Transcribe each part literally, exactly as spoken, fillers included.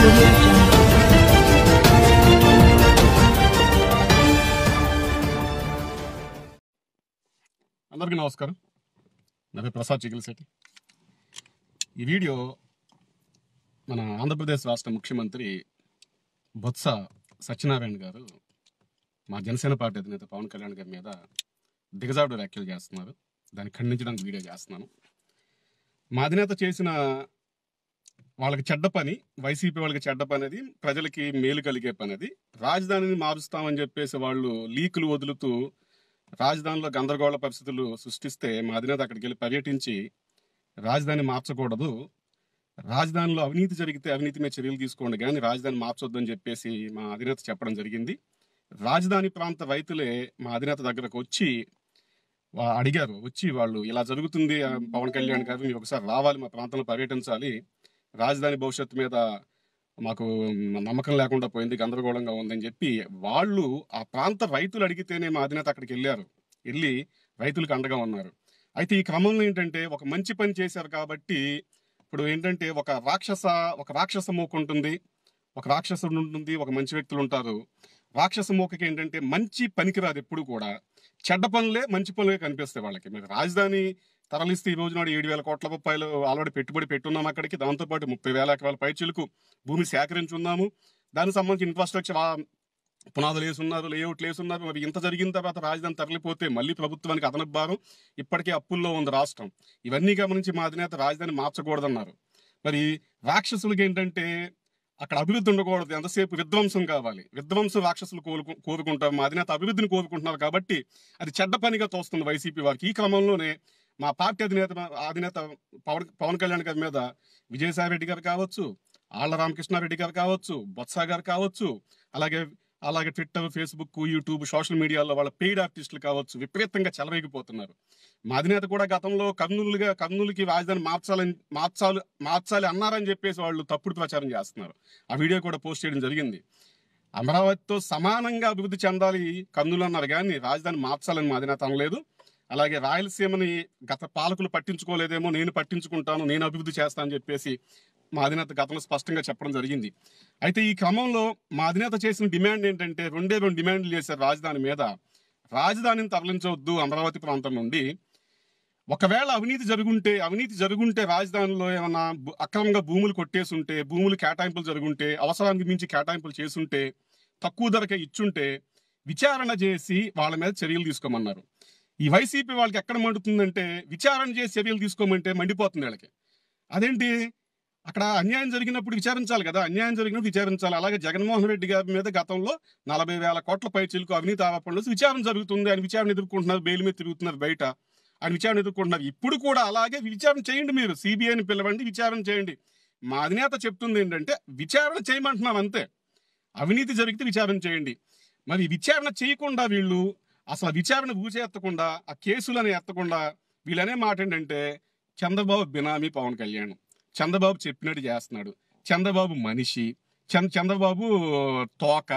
Audio Jungle. అందరికీ నమస్కారం. నా పేరు ప్రసాద్ చిగిల్శెట్టి. ఈ వీడియో మన ఆంధ్రప్రదేశ్ రాష్ట్ర ముఖ్యమంత్రి బొత్స సత్యనారాయణ గారు మా జనసేన పార్టీ అధినేత పవన్ కళ్యాణ్ గారి మీద దిగజారుడు వ్యాఖ్యలు చేస్తున్నారు. దాన్ని ఖండించడానికి వీడియో చేస్తున్నాను. మా అధినేత చేసిన వాళ్ళకి చెడ్డ పని, వైసీపీ వాళ్ళకి చెడ్డ పని, అది ప్రజలకి మేలు కలిగే పని. అది రాజధానిని మారుస్తామని చెప్పేసి వాళ్ళు లీకులు వదులుతూ రాజధానిలో గందరగోళ పరిస్థితులు సృష్టిస్తే మా అధినేత అక్కడికి వెళ్ళి పర్యటించి రాజధాని మార్చకూడదు, రాజధానిలో అవినీతి జరిగితే అవినీతి మీద చర్యలు తీసుకోండి కానీ రాజధాని మార్చొద్దని చెప్పేసి మా అధినేత చెప్పడం జరిగింది. రాజధాని ప్రాంత రైతులే మా అధినేత దగ్గరకు వచ్చి అడిగారు. వచ్చి వాళ్ళు ఇలా జరుగుతుంది పవన్ కళ్యాణ్ గారు, మీరు ఒకసారి రావాలి, మా ప్రాంతంలో పర్యటించాలి, రాజధాని భవిష్యత్తు మీద మాకు నమ్మకం లేకుండా పోయింది, గందరగోళంగా ఉందని చెప్పి వాళ్ళు ఆ ప్రాంత రైతులు అడిగితేనే మా అధినేత అక్కడికి వెళ్ళారు. వెళ్ళి రైతులకు అండగా ఉన్నారు. అయితే ఈ క్రమంలో ఏంటంటే ఒక మంచి పని చేశారు కాబట్టి ఇప్పుడు ఏంటంటే ఒక రాక్షస ఒక రాక్షస మూక ఉంటుంది, ఒక రాక్షసుడు ఉంటుంది, ఒక మంచి వ్యక్తులు ఉంటారు. రాక్షస మూకకి ఏంటంటే మంచి పనికిరాదు, ఎప్పుడు కూడా చెడ్డ పనులే మంచి పనులే కనిపిస్తాయి వాళ్ళకి. మీరు రాజధాని తరలిస్తే ఈ రోజు నాడు ఏడు వేల కోట్ల రూపాయలు ఆల్రెడీ పెట్టుబడి పెట్టున్నాం అక్కడికి. దాంతోపాటు ముప్పై వేల ఎకరాల పైచిలకు భూమి సేకరించున్నాము. దానికి సంబంధించి ఇన్ఫ్రాస్ట్రక్చర్ పునాదులు వేసున్నారు, లేఅవుట్లు వేసున్నారు. మరి ఇంత జరిగిన తర్వాత రాజధాని తరలిపోతే మళ్ళీ ప్రభుత్వానికి అదనపు భారం. ఇప్పటికే అప్పుల్లో ఉంది రాష్ట్రం. ఇవన్నీ గమనించి మా అధినేత రాజధాని మార్చకూడదన్నారు. మరి రాక్షసులకి ఏంటంటే అక్కడ అభివృద్ధి ఉండకూడదు, ఎంతసేపు విధ్వంసం కావాలి. విధ్వంసం రాక్షసులు కోరుకు కోరుకుంటారు మా అధినేత అభివృద్ధిని కోరుకుంటున్నారు కాబట్టి అది చెడ్డ పనిగా తోస్తుంది వైసీపీ వారికి. ఈ క్రమంలోనే మా పార్టీ అధినేత అధినేత పవన్ పవన్ కళ్యాణ్ గారి మీద విజయసాయి రెడ్డి గారు కావచ్చు, ఆళ్ల రామకృష్ణారెడ్డి గారు కావచ్చు, బొత్స గారు కావచ్చు, అలాగే అలాగే ట్విట్టర్, ఫేస్బుక్, యూట్యూబ్, సోషల్ మీడియాలో వాళ్ళ పెయిడ్ ఆర్టిస్టులు కావచ్చు విపరీతంగా చెలరేగిపోతున్నారు. మా అధినేత కూడా గతంలో కర్నూలుగా కర్నూలుకి రాజధాని మార్చాలని మార్చాలి మార్చాలి అన్నారని చెప్పేసి వాళ్ళు తప్పుడు ప్రచారం చేస్తున్నారు. ఆ వీడియో కూడా పోస్ట్ చేయడం జరిగింది. అమరావతితో సమానంగా అభివృద్ధి చెందాలి కర్నూలు అన్నారు కానీ రాజధాని మార్చాలని మా అధినేత అనలేదు. అలాగే రాయలసీమని గత పాలకులు పట్టించుకోలేదేమో, నేను పట్టించుకుంటాను, నేను అభివృద్ధి చేస్తానని చెప్పేసి మా అధినేత గతంలో స్పష్టంగా చెప్పడం జరిగింది. అయితే ఈ క్రమంలో మా అధినేత చేసిన డిమాండ్ ఏంటంటే రెండే రెండు డిమాండ్లు చేశారు రాజధాని మీద. రాజధానిని తరలించవద్దు అమరావతి ప్రాంతం నుండి. ఒకవేళ అవినీతి జరుగుంటే అవినీతి జరుగుంటే రాజధానిలో ఏమన్నా అక్రమంగా భూములు కొట్టేసుంటే, భూములు కేటాయింపులు జరుగుంటే, అవసరానికి మించి కేటాయింపులు చేసుంటే, తక్కువ ధరకే ఇచ్చుంటే విచారణ చేసి వాళ్ళ మీద చర్యలు తీసుకోమన్నారు. ఈ వైసీపీ వాళ్ళకి ఎక్కడ మండుతుందంటే విచారణ చేసి చర్యలు తీసుకోమంటే మండిపోతుంది వాళ్ళకి. అదేంటి, అక్కడ అన్యాయం జరిగినప్పుడు విచారించాలి కదా, అన్యాయం జరిగినప్పుడు విచారించాలి. అలాగే జగన్మోహన్ రెడ్డి గారి మీద గతంలో నలభై వేల కోట్ల పైచిలకు అవినీతి ఆరోపణలు విచారణ జరుగుతుంది. ఆయన విచారణ ఎదుర్కొంటున్నారు, బెయిల్ మీద తిరుగుతున్నారు బయట, ఆయన విచారణ ఎదుర్కొంటున్నారు. ఇప్పుడు కూడా అలాగే విచారణ చేయండి, మీరు సిబిఐని పిలవండి, విచారణ చేయండి. మా అధినేత చెప్తుంది ఏంటంటే విచారణ చేయమంటున్నాం అంతే, అవినీతి జరిగితే విచారణ చేయండి. మరి విచారణ చేయకుండా వీళ్ళు అసలు విచారణ ఊచే ఎత్తకుండా, ఆ కేసులను ఎత్తకుండా వీళ్ళనే మాట ఏంటంటే చంద్రబాబు బినామీ పవన్ కళ్యాణ్, చంద్రబాబు చెప్పినట్టు చేస్తున్నాడు, చంద్రబాబు మనిషి, చంద్ర చంద్రబాబు తోక,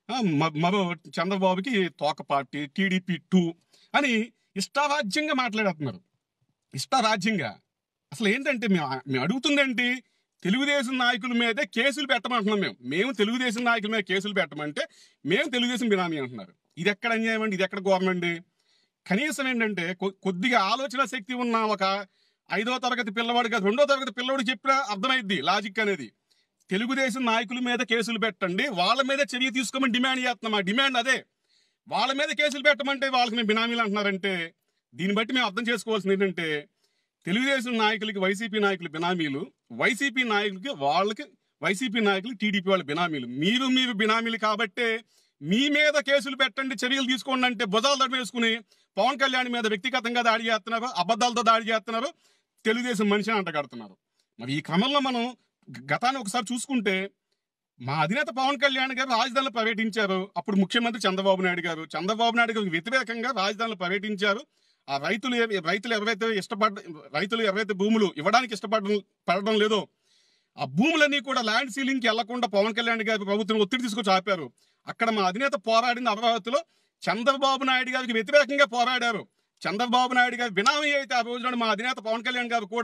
మరో చంద్రబాబుకి తోక పార్టీ, టీడీపీ టూ అని ఇష్టారాజ్యంగా మాట్లాడుతున్నారు. ఇష్టారాజ్యంగా అసలు ఏంటంటే మేము మేము అడుగుతుందేంటి, తెలుగుదేశం నాయకుల మీదే కేసులు పెట్టమంటున్నాం. మేము మేము తెలుగుదేశం నాయకుల మీద కేసులు పెట్టమంటే మేము తెలుగుదేశం బినామీ అంటున్నారు. ఇది ఎక్కడ అన్యాయం అండి, ఇది ఎక్కడ గవర్నమెంట్? కనీసం ఏంటంటే కొద్దిగా ఆలోచన శక్తి ఉన్న ఒక ఐదో తరగతి పిల్లవాడిగా రెండో తరగతి పిల్లవాడికి చెప్పినా అర్థమైద్ది లాజిక్ అనేది. తెలుగుదేశం నాయకుల మీద కేసులు పెట్టండి, వాళ్ళ మీద చర్య తీసుకోమని డిమాండ్ చేస్తున్నాం. ఆ డిమాండ్ అదే. వాళ్ళ మీద కేసులు పెట్టమంటే వాళ్ళకి మేము బినామీలు అంటున్నారంటే దీన్ని బట్టి మేము అర్థం చేసుకోవాల్సింది ఏంటంటే తెలుగుదేశం నాయకులకి వైసీపీ నాయకులు బినామీలు, వైసీపీ నాయకులకి వాళ్ళకి వైసీపీ నాయకులు టీడీపీ వాళ్ళ బినామీలు. మీరు మీరు బినామీలు కాబట్టే మీ మీద కేసులు పెట్టండి, చర్యలు తీసుకోండి అంటే భుజాలు దడవేసుకుని పవన్ కళ్యాణ్ మీద వ్యక్తిగతంగా దాడి చేస్తున్నారు, అబద్ధాలతో దాడి చేస్తున్నారు, తెలుగుదేశం మనిషిని అంటగడుతున్నారు. మరి ఈ క్రమంలో మనం గతాన్ని ఒకసారి చూసుకుంటే మా అధినేత పవన్ కళ్యాణ్ గారు రాజధానిలో పర్యటించారు. అప్పుడు ముఖ్యమంత్రి చంద్రబాబు నాయుడు గారు చంద్రబాబు నాయుడు గారికి వ్యతిరేకంగా రాజధానిలో పర్యటించారు. ఆ రైతులు రైతులు ఎవరైతే ఇష్టపడ రైతులు ఎవరైతే భూములు ఇవ్వడానికి ఇష్టపడడం పడడం లేదో ఆ భూములన్నీ కూడా ల్యాండ్ సీలింగ్కి వెళ్లకుండా పవన్ కళ్యాణ్ గారి ప్రభుత్వం ఒత్తిడి తీసుకొచ్చి ఆపారు. అక్కడ మా అధినేత పోరాడింది అమరావతిలో చంద్రబాబు నాయుడు గారికి వ్యతిరేకంగా పోరాడారు. చంద్రబాబు నాయుడు గారు బినామీ అయితే ఆ రోజున మా అధినేత పవన్ కళ్యాణ్ గారు కూడా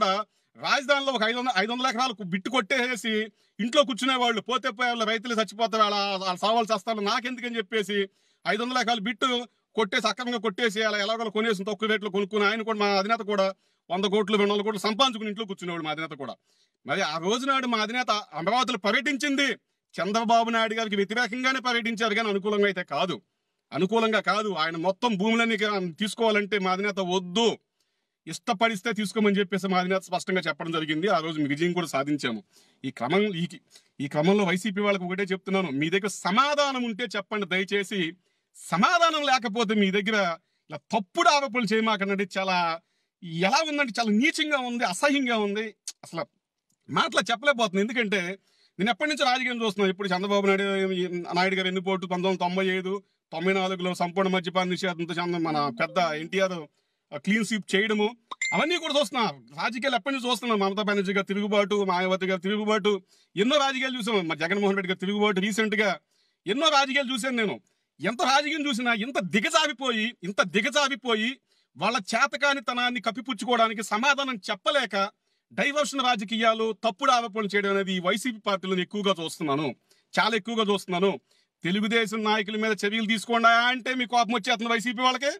రాజధానిలో ఒక ఐదు వందల ఐదు వందల ఎకరాలకు బిట్టు కొట్టేసి ఇంట్లో కూర్చునే వాళ్ళు, పోతే పోయే వాళ్ళు రైతులు చచ్చిపోతారు, వాళ్ళ వాళ్ళు సావాల్సి వస్తారు, నాకెందుకని చెప్పేసి ఐదు వందల ఎకరాలు బిట్టు కొట్టేసి అక్రమంగా కొట్టేసి అలా ఎలాగో కొనేసి తక్కువ రేట్లు కొనుక్కుని ఆయన కూడా మా అధినేత కూడా వంద కోట్లు రెండు వందల కోట్లు సంపాదించుకుని ఇంట్లో కూర్చునేవాడు మా అధినేత కూడా. మరి ఆ రోజు నాడు మా అధినేత అమరావతిలో పర్యటించింది చంద్రబాబు నాయుడు గారికి వ్యతిరేకంగానే పర్యటించారు, కానీ అనుకూలంగా అయితే కాదు. అనుకూలంగా కాదు. ఆయన మొత్తం భూములన్నీ తీసుకోవాలంటే మా అధినేత వద్దు, ఇష్టపడిస్తే తీసుకోమని చెప్పేసి మా అధినేత స్పష్టంగా చెప్పడం జరిగింది. ఆ రోజు విజయం కూడా సాధించాము. ఈ క్రమం ఈ ఈ క్రమంలో వైసీపీ వాళ్ళకి ఒకటే చెప్తున్నాను, మీ దగ్గర సమాధానం ఉంటే చెప్పండి దయచేసి. సమాధానం లేకపోతే మీ దగ్గర ఇలా తప్పుడు ఆరోపణలు చేయమాకండి. చాలా ఎలా ఉందంటే చాలా నీచంగా ఉంది, అసహ్యంగా ఉంది. అసలు మాటలు చెప్పలేకపోతుంది. ఎందుకంటే నేను ఎప్పటి నుంచో రాజకీయం చూస్తున్నాను. ఇప్పుడు చంద్రబాబు నాయుడు నాయుడు గారు ఎన్నిపోటు పంతొమ్మిది వందల తొంభై ఐదు తొంభై నాలుగులో సంపూర్ణ మద్యపాన నిషేధంతో మన పెద్ద ఎన్టీఆర్ క్లీన్ స్వీప్ చేయడము అవన్నీ కూడా చూస్తున్నా. రాజకీయాలు ఎప్పటి నుంచి చూస్తున్నాం. మమతా బెనర్జీ గారు తిరుగుబాటు, మాయావతి గారు తిరుగుబాటు, ఎన్నో రాజకీయాలు చూసాం. మా జగన్మోహన్ రెడ్డి గారు తిరుగుబాటు, రీసెంట్ గా ఎన్నో రాజకీయాలు చూశాను నేను. ఎంత రాజకీయం చూసినా ఇంత దిగజారిపోయి ఇంత దిగజారిపోయి వాళ్ళ చేతకానితనాన్ని కప్పిపుచ్చుకోవడానికి సమాధానం చెప్పలేక డైవర్షన్ రాజకీయాలు, తప్పుడు ఆరోపణలు చేయడం అనేది ఈ వైసీపీ పార్టీలను ఎక్కువగా చూస్తున్నాను, చాలా ఎక్కువగా చూస్తున్నాను. తెలుగుదేశం నాయకుల మీద చర్యలు తీసుకోండి అంటే మీ కోపం వచ్చేస్తుంది వైసీపీ వాళ్ళకి.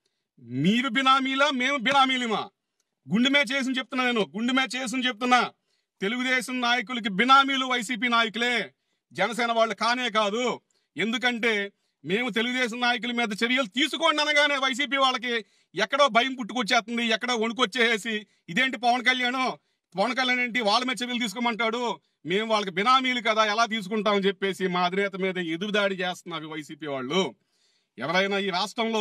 మీరు బినామీలా, మేము బినామీలమా? గుండె మే చేసి చెప్తున్నా నేను, గుండె మే చేసి చెప్తున్నా. తెలుగుదేశం నాయకులకి బినామీలు వైసీపీ నాయకులే, జనసేన వాళ్ళు కానే కాదు. ఎందుకంటే మేము తెలుగుదేశం నాయకుల మీద చర్యలు తీసుకోండి అనగానే వైసీపీ వాళ్ళకి ఎక్కడో భయం పుట్టుకొచ్చేస్తుంది, ఎక్కడో వణుకొచ్చేసి ఇదేంటి పవన్ కళ్యాణ్ పవన్ కళ్యాణ్ ఏంటి వాళ్ళ మీద చర్యలు తీసుకోమంటాడు, మేము వాళ్ళకి బినామీలు కదా ఎలా తీసుకుంటామని చెప్పేసి మా అధినేత మీద ఎదురుదాడి చేస్తున్నారు వైసీపీ వాళ్ళు. ఎవరైనా ఈ రాష్ట్రంలో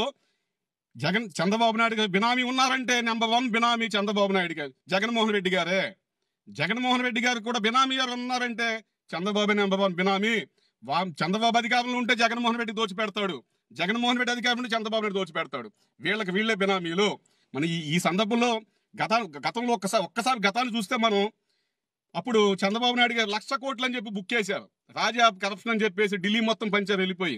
జగన్ చంద్రబాబు నాయుడు గారు బినామీ ఉన్నారంటే నెంబర్ వన్ బినామీ చంద్రబాబు నాయుడు గారు, జగన్మోహన్ రెడ్డి గారే. జగన్మోహన్ రెడ్డి గారు కూడా బినామీ గారు ఉన్నారంటే చంద్రబాబు నెంబర్ వన్ బినామీ. వా చంద్రబాబు అధికారంలో ఉంటే జగన్మోహన్ రెడ్డి దోచి పెడతాడు, జగన్మోహన్ రెడ్డి అధికారం ఉంటే చంద్రబాబు నాయుడు దోచి పెడతాడు. వీళ్ళకి వీళ్ళే బినామీలు. మన ఈ ఈ సందర్భంలో గత గతంలో ఒక్కసారి ఒక్కసారి గతాన్ని చూస్తే మనం అప్పుడు చంద్రబాబు నాయుడు గారు లక్ష కోట్లు అని చెప్పి బుక్ చేశారు, రాజా కరప్షన్ అని చెప్పేసి ఢిల్లీ మొత్తం పంచారు వెళ్ళిపోయి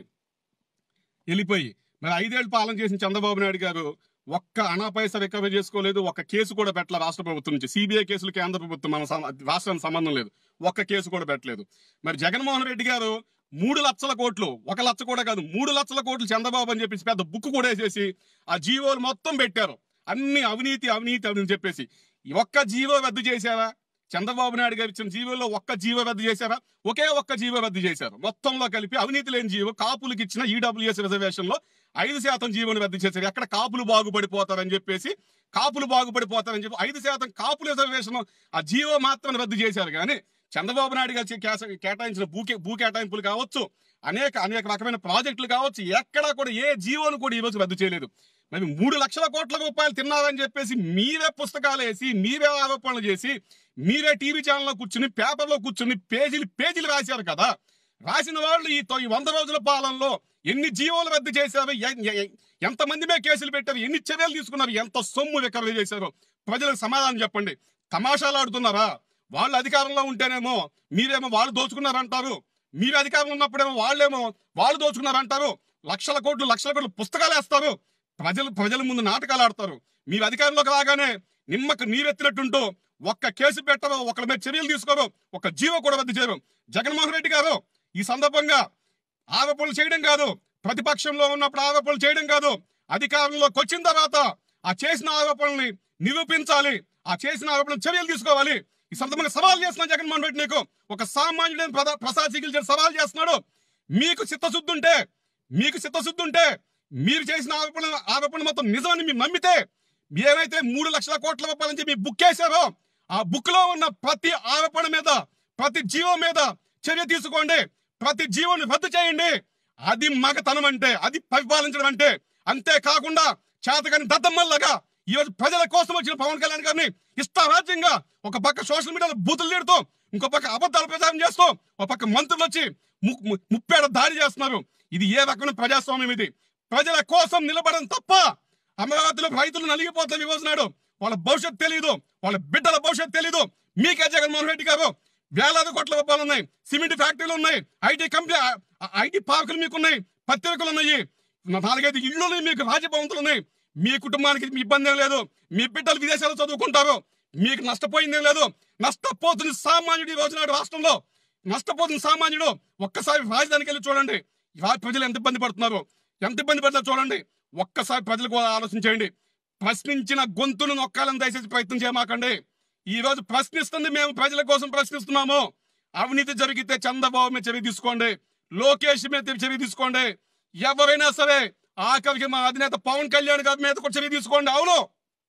వెళ్ళిపోయి మరి ఐదేళ్లు పాలన చేసిన చంద్రబాబు నాయుడు గారు ఒక్క అనా పైసా రికవరీ చేసుకోలేదు, ఒక్క కేసు కూడా పెట్టలేదు రాష్ట్ర ప్రభుత్వం నుంచి. సిబిఐ కేసులు కేంద్ర ప్రభుత్వం మన రాష్ట్రానికి సంబంధం లేదు, ఒక్క కేసు కూడా పెట్టలేదు. మరి జగన్మోహన్ రెడ్డి గారు మూడు లక్షల కోట్లు, ఒక లక్ష కూడా కాదు మూడు లక్షల కోట్లు చంద్రబాబు అని చెప్పేసి పెద్ద బుక్ కూడా వేసేసి ఆ జీవోలు మొత్తం పెట్టారు. అన్ని అవినీతి అవినీతి అని చెప్పేసి ఒక్క జీవో రద్దు చేశారా? చంద్రబాబు నాయుడు గారు ఇచ్చిన జీవోలో ఒక్క జీవో రద్దు చేశారా? ఒకే ఒక్క జీవో రద్దు చేశారు. మొత్తంలో కలిపి అవినీతి లేని జీవో, కాపులకు ఇచ్చిన ఈడబ్ల్యూఎస్ రిజర్వేషన్ లో ఐదు శాతం జీవోని రద్దు చేశారు. ఎక్కడ కాపులు బాగుపడిపోతారని చెప్పేసి కాపులు బాగుపడిపోతారని చెప్పి ఐదు శాతం కాపుల రిజర్వేషన్ ఆ జీవో మాత్రం రద్దు చేశారు. కానీ చంద్రబాబు నాయుడు గారు కేటాయించిన భూ భూ కేటాయింపులు కావచ్చు, అనేక అనేక రకమైన ప్రాజెక్టులు కావచ్చు, ఎక్కడా కూడా ఏ జీవోను కూడా ఈ రోజు రద్దు చేయలేదు. మరి మూడు లక్షల కోట్ల రూపాయలు తిన్నారని చెప్పేసి మీరే పుస్తకాలు వేసి, మీరే ఆరోపణలు చేసి, మీరే టీవీ ఛానల్లో కూర్చుని, పేపర్లో కూర్చుని పేజీలు పేజీలు రాశారు కదా. రాసిన వాళ్ళు ఈ వంద రోజుల పాలనలో ఎన్ని జీవోలు రద్దు చేశారు, ఎంతమంది మీద కేసులు పెట్టారు, ఎన్ని చర్యలు తీసుకున్నారు, ఎంత సొమ్ము రికవరీ చేశారు, ప్రజలకు సమాధానం చెప్పండి. తమాషాలు ఆడుతున్నారా? వాళ్ళు అధికారంలో ఉంటేనేమో మీరేమో వాళ్ళు దోచుకున్నారంటారు, మీరు అధికారంలో ఉన్నప్పుడేమో వాళ్ళేమో వాళ్ళు దోచుకున్నారంటారు. లక్షల కోట్లు లక్షల కోట్లు పుస్తకాలు వేస్తారు, ప్రజలు ప్రజల ముందు నాటకాలు ఆడతారు. మీరు అధికారంలోకి రాగానే నిమ్మకు నీరెత్తినట్టుంటూ ఒక్క కేసు పెట్టరు, ఒకరి మీద చర్యలు తీసుకోరు, ఒక జీవో కూడా రద్దు చేయరు. జగన్మోహన్ రెడ్డి గారు ఈ సందర్భంగా ఆరోపణలు చేయడం కాదు, ప్రతిపక్షంలో ఉన్నప్పుడు ఆరోపణలు చేయడం కాదు, అధికారంలోకి వచ్చిన తర్వాత ఆ చేసిన ఆరోపణల్ని నిరూపించాలి, ఆ చేసిన ఆరోపణలు చర్యలు తీసుకోవాలి. ఈ సందర్భంగా సవాల్ చేస్తున్నాడు జగన్మోహన్ రెడ్డి. నీకు ఒక సామాన్యుడైన ప్రసాద్ చికిత్స సవాల్ చేస్తున్నాడు. మీకు చిత్తశుద్ధి ఉంటే మీకు చిత్తశుద్ధి ఉంటే మీరు చేసిన ఆరోపణ ఆరోపణ మొత్తం నిజమని మీరు నమ్మితే, ఏమైతే మూడు లక్షల కోట్ల రూపాయల నుంచి మీరు బుక్ చేశారో ఆ బుక్ లో ఉన్న ప్రతి ఆరోపణ మీద, ప్రతి జీవో మీద చర్య తీసుకోండి, ప్రతి జీవోని రద్దు చేయండి. అది మగతనం అంటే, అది పరిపాలించడం అంటే. అంతేకాకుండా చేతగాని దద్దమ్మల్లాగా ఈ రోజు ప్రజల కోసం వచ్చిన పవన్ కళ్యాణ్ గారిని ఇష్టారాజ్యంగా ఒక పక్క సోషల్ మీడియాలో బూతులు తీడుతూ, ఇంకో పక్క అబద్ధాలు ప్రచారం చేస్తూ, ఒక పక్క మంత్రులు వచ్చి ముప్పేడ దాడి చేస్తున్నారు. ఇది ఏ రకమైన ప్రజాస్వామ్యం? ఇది ప్రజల కోసం నిలబడడం తప్ప. అమరావతిలో రైతులు నలిగిపోతారు ఈ రోజు నాడు. వాళ్ళ భవిష్యత్తు తెలియదు, వాళ్ళ బిడ్డల భవిష్యత్తు తెలియదు. మీకే జగన్మోహన్ రెడ్డి గారు వేలాది కోట్ల రూపాయలు ఉన్నాయి, సిమెంట్ ఫ్యాక్టరీలు ఉన్నాయి, ఐటీ కంపెనీ ఐటీ పార్కులు మీకున్నాయి, పత్రికలు ఉన్నాయి, నాలుగైదు ఇళ్ళు మీకు, రాజభవంతులు ఉన్నాయి. మీ కుటుంబానికి మీ ఇబ్బంది లేదు, మీ బిడ్డలు విదేశాలు చదువుకుంటారు, మీకు నష్టపోయిందేం లేదు. నష్టపోతుంది సామాన్యుడు. ఈ రోజు నాడు రాష్ట్రంలో నష్టపోతుంది సామాన్యుడు. ఒక్కసారి రాజధానికి వెళ్ళి చూడండి, ప్రజలు ఎంత ఇబ్బంది పడుతున్నారు, ఎంత ఇబ్బంది పడుతున్నారు చూడండి. ఒక్కసారి ప్రజలు కూడా ఆలోచించేయండి. ప్రశ్నించిన గొంతును నొక్కాలని దయచేసి ప్రయత్నం చేయమాకండి. ఈ రోజు ప్రశ్నిస్తుంది మేము ప్రజల కోసం ప్రశ్నిస్తున్నాము. అవినీతి జరిగితే చంద్రబాబు మీద చర్య తీసుకోండి, లోకేష్ మీద చర్య తీసుకోండి, ఎవరైనా సరే ఆఖరికి మా అధినేత పవన్ కళ్యాణ్ గారి మీద కూడా చర్య తీసుకోండి. అవును,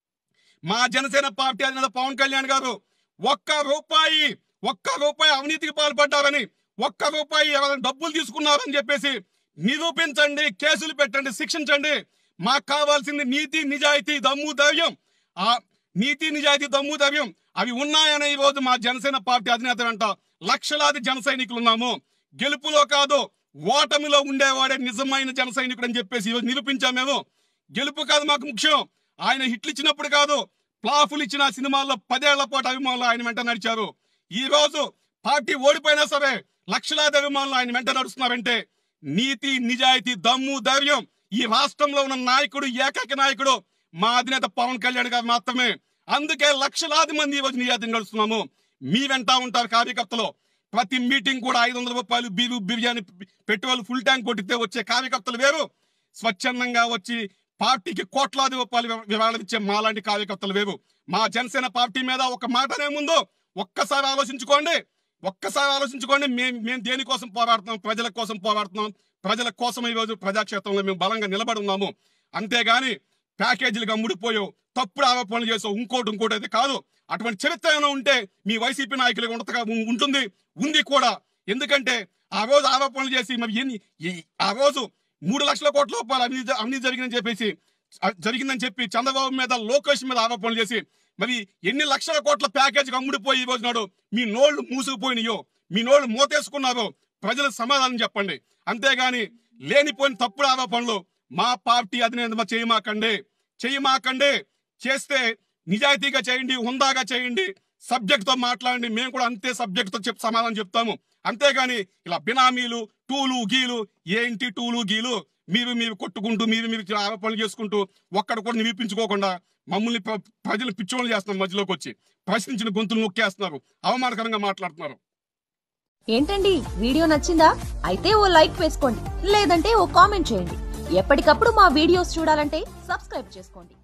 మా జనసేన పార్టీ అధినేత పవన్ కళ్యాణ్ గారు ఒక్క రూపాయి ఒక్క రూపాయి అవినీతికి పాల్పడ్డారని, ఒక్క రూపాయి ఎవరైనా డబ్బులు తీసుకున్నారని చెప్పేసి నిరూపించండి, కేసులు పెట్టండి, శిక్షించండి. మాకు కావాల్సింది నీతి నిజాయితీ దమ్ము ధైర్యం. ఆ నీతి నిజాయితీ దమ్ము ధైర్యం అవి ఉన్నాయని ఈ రోజు మా జనసేన పార్టీ అధినేత వెంట లక్షలాది జన సైనికులు ఉన్నాము. గెలుపులో కాదు ఓటమిలో ఉండేవాడే నిజమైన జన సైనికుడు అని చెప్పేసి ఈరోజు నిరూపించాం. మేము గెలుపు కాదు మాకు ముఖ్యం. ఆయన హిట్లు ఇచ్చినప్పుడు కాదు, ప్లాఫులు ఇచ్చిన సినిమాల్లో పదేళ్ల పాటు అభిమానులు ఆయన వెంట నడిచారు. ఈ రోజు పార్టీ ఓడిపోయినా సరే లక్షలాది అభిమానులు ఆయన వెంట నడుస్తున్నారంటే నీతి నిజాయితీ దమ్ము ధైర్యం ఈ రాష్ట్రంలో ఉన్న నాయకుడు, ఏకైక నాయకుడు మా అధినేత పవన్ కళ్యాణ్ గారు మాత్రమే. అందుకే లక్షలాది మంది ఈ రోజు నిజాయితీ నడుస్తున్నాము. మీ వెంట ఉంటారు కార్యకర్తలు. ప్రతి మీటింగ్ కూడా ఐదు వందల రూపాయలు beer biryani petrol full tank కొట్టితే వచ్చే కార్యకర్తలు వేరు, స్వచ్ఛందంగా వచ్చి పార్టీకి కోట్లాది రూపాయలు విరాళం ఇచ్చే మాలాంటి కార్యకర్తలు వేరు. మా జనసేన పార్టీ మీద ఒక మాటనే ముందు ఒక్కసారి ఆలోచించుకోండి, ఒక్కసారి ఆలోచించుకోండి. మేము మేము దేనికోసం పోరాడుతున్నాం? ప్రజల కోసం పోరాడుతున్నాం. ప్రజల కోసం ఈరోజు ప్రజాక్షేత్రంలో మేము బలంగా నిలబడి ఉన్నాము. అంతేగాని ప్యాకేజీలుగా ముడిపోయో తప్పుడు ఆరోపణలు చేసో ఇంకోటి ఇంకోటి అయితే కాదు. అటువంటి చరిత్ర ఏమైనా ఉంటే మీ వైసీపీ నాయకులకు ఉండగా ఉంటుంది, ఉంది కూడా. ఎందుకంటే ఆ రోజు ఆరోపణలు చేసి మరి ఎన్ని ఆ రోజు మూడు లక్షల కోట్ల రూపాయలు అవినీతి అవినీతి జరిగిందని చెప్పేసి జరిగిందని చెప్పి చంద్రబాబు మీద లోకేష్ మీద ఆరోపణలు చేసి మరి ఎన్ని లక్షల కోట్ల ప్యాకేజీకి అమ్ముడిపోయి ఈ రోజు నాడు మీ నోళ్లు మూసుకుపోయినాయో, మీ నోళ్లు మూతేసుకున్నారో ప్రజలకు సమాధానం చెప్పండి. అంతేగాని లేనిపోయిన తప్పుడు ఆరోపణలు మా పార్టీ అధినేత చేయమాకండి, చేయమాకండి. చేస్తే నిజాయితీగా చేయండి, హుందాగా చేయండి, సబ్జెక్ట్ తో మాట్లాడండి. మేము కూడా అంతే సబ్జెక్ట్ తో చెప్పి సమాధానం చెప్తాము. అంతేగాని ఇలా బినామీలు టూలు గీలు ఏంటి టూలు గీలు మీరు మీరు కొట్టుకుంటూ మీరు మీరు ఆరోపణలు చేసుకుంటూ ఒక్కడ కూడా నిరూపించుకోకుండా మమ్మల్ని ప్రజలు పిచ్చోళ్ళు చేస్తున్నారు. మధ్యలోకి వచ్చి ప్రశ్నించిన గొంతులు నొక్కేస్తున్నారు, అవమానకరంగా మాట్లాడుతున్నారు. ఏంటండి వీడియో నచ్చిందా? అయితే ఓ లైక్ వేసుకోండి, లేదంటే ఓ కామెంట్ చేయండి. ఎప్పటికప్పుడు మా వీడియోస్ చూడాలంటే సబ్స్క్రైబ్ చేసుకోండి.